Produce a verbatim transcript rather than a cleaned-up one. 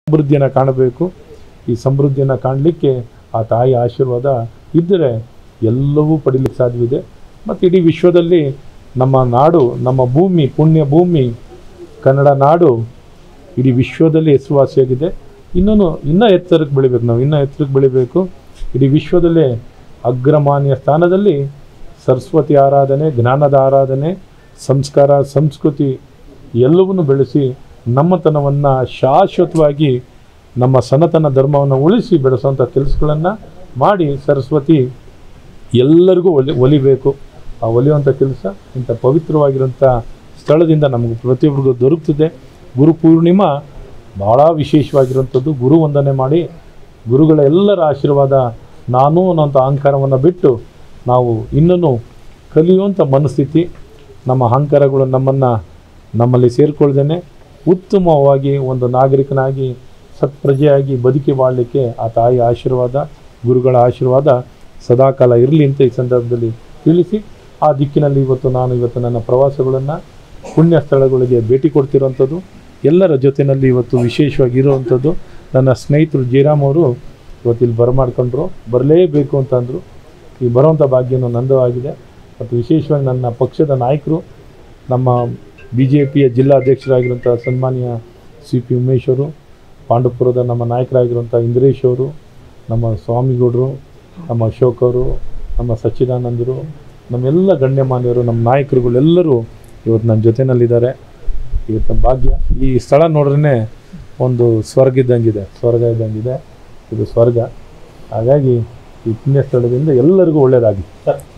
ಸಮೃದ್ಧಿಯನ್ನು ಕಾಣಬೇಕು. ಈ ಸಮೃದ್ಧಿಯನ್ನು ಕಾಣಲಿಕ್ಕೆ ಆ ತಾಯಿ ಆಶೀರ್ವಾದ ಇದ್ದರೆ ಎಲ್ಲವೂ ಪಡೀಲಿಕ್ಕೆ ಸಾಧ್ಯವಿದೆ. ಮತ್ತು ಇಡೀ ವಿಶ್ವದಲ್ಲಿ ನಮ್ಮ ನಾಡು, ನಮ್ಮ ಭೂಮಿ, ಪುಣ್ಯ ಭೂಮಿ ಕನ್ನಡ ನಾಡು ಇಡೀ ವಿಶ್ವದಲ್ಲಿ ಹೆಸರುವಾಸಿಯಾಗಿದೆ. ಇನ್ನೂ ಇನ್ನೂ ಎತ್ತರಕ್ಕೆ ಬೆಳಿಬೇಕು, ನಾವು ಇನ್ನೂ ಎತ್ತರಕ್ಕೆ ಬೆಳಿಬೇಕು. ಇಡೀ ವಿಶ್ವದಲ್ಲೇ ಅಗ್ರಮಾನ್ಯ ಸ್ಥಾನದಲ್ಲಿ ಸರಸ್ವತಿ ಆರಾಧನೆ, ಜ್ಞಾನದ ಆರಾಧನೆ, ಸಂಸ್ಕಾರ, ಸಂಸ್ಕೃತಿ ಎಲ್ಲವನ್ನೂ ಬೆಳೆಸಿ ನಮ್ಮತನವನ್ನು ಶಾಶ್ವತವಾಗಿ ನಮ್ಮ ಸನಾತನ ಧರ್ಮವನ್ನು ಉಳಿಸಿ ಬೆಳೆಸುವಂಥ ಕೆಲಸಗಳನ್ನು ಮಾಡಿ ಸರಸ್ವತಿ ಎಲ್ಲರಿಗೂ ಒಲಿ ಒಲಿಬೇಕು. ಆ ಒಲಿಯುವಂಥ ಕೆಲಸ ಇಂಥ ಪವಿತ್ರವಾಗಿರೋಂಥ ಸ್ಥಳದಿಂದ ನಮಗೆ ಪ್ರತಿಯೊಬ್ಬರಿಗೂ ದೊರಕುತ್ತದೆ. ಗುರು ಪೂರ್ಣಿಮಾ ಭಾಳ ವಿಶೇಷವಾಗಿರುವಂಥದ್ದು. ಗುರು ವಂದನೆ ಮಾಡಿ ಗುರುಗಳ ಎಲ್ಲರ ಆಶೀರ್ವಾದ ನಾನು ಅನ್ನೋಂಥ ಅಹಂಕಾರವನ್ನು ಬಿಟ್ಟು ನಾವು ಇನ್ನೂ ಕಲಿಯುವಂಥ ಮನಸ್ಥಿತಿ, ನಮ್ಮ ಅಹಂಕಾರಗಳು ನಮ್ಮನ್ನು ನಮ್ಮಲ್ಲಿ ಸೇರಿಕೊಳ್ದೇನೆ ಉತ್ತಮವಾಗಿ ಒಂದು ನಾಗರಿಕನಾಗಿ ಸತ್ಪ್ರಜೆಯಾಗಿ ಬದುಕಿ ಬಾಳಲಿಕ್ಕೆ ಆ ತಾಯಿ ಆಶೀರ್ವಾದ, ಗುರುಗಳ ಆಶೀರ್ವಾದ ಸದಾಕಾಲ ಇರಲಿ ಅಂತ ಈ ಸಂದರ್ಭದಲ್ಲಿ ತಿಳಿಸಿ, ಆ ದಿಕ್ಕಿನಲ್ಲಿ ಇವತ್ತು ನಾನು ಇವತ್ತು ನನ್ನ ಪ್ರವಾಸಗಳನ್ನು ಪುಣ್ಯ ಸ್ಥಳಗಳಿಗೆ ಭೇಟಿ ಕೊಡ್ತಿರೋವಂಥದ್ದು, ಎಲ್ಲರ ಜೊತೆಯಲ್ಲಿ ಇವತ್ತು ವಿಶೇಷವಾಗಿರುವಂಥದ್ದು. ನನ್ನ ಸ್ನೇಹಿತರು ಜಯರಾಮ್ ಅವರು ಇವತ್ತು ಇಲ್ಲಿ ಬರಮಾಡ್ಕೊಂಡ್ರು, ಬರಲೇಬೇಕು ಅಂತಂದರು. ಈ ಬರುವಂಥ ಭಾಗ್ಯನೂ ನಂದು ಆಗಿದೆ. ಮತ್ತು ವಿಶೇಷವಾಗಿ ನನ್ನ ಪಕ್ಷದ ನಾಯಕರು, ನಮ್ಮ ಬಿ ಜೆ ಪಿಯ ಜಿಲ್ಲಾಧ್ಯಕ್ಷರಾಗಿರುವಂಥ ಸನ್ಮಾನ್ಯ ಸಿ ಪಿ ಉಮೇಶ್ ಅವರು, ಪಾಂಡವಪುರದ ನಮ್ಮ ನಾಯಕರಾಗಿರುವಂಥ ಇಂದ್ರೇಶ್ ಅವರು, ನಮ್ಮ ಸ್ವಾಮಿಗೌಡರು, ನಮ್ಮ ಅಶೋಕ್ ಅವರು, ನಮ್ಮ ಸಚ್ಚಿದಾನಂದರು, ನಮ್ಮೆಲ್ಲ ಗಣ್ಯಮಾನ್ಯರು, ನಮ್ಮ ನಾಯಕರುಗಳೆಲ್ಲರೂ ಇವತ್ತು ನನ್ನ ಜೊತೆಯಲ್ಲಿದ್ದಾರೆ. ಇವತ್ತು ಭಾಗ್ಯ. ಈ ಸ್ಥಳ ನೋಡ್ರೇ ಒಂದು ಸ್ವರ್ಗ ಇದ್ದಂಗಿದೆ, ಸ್ವರ್ಗ ಇದ್ದಂಗಿದೆ. ಇದು ಸ್ವರ್ಗ. ಹಾಗಾಗಿ ಈ ಪುಣ್ಯ ಸ್ಥಳದಿಂದ ಎಲ್ಲರಿಗೂ ಒಳ್ಳೆಯದಾಗಲಿ ಸರ್.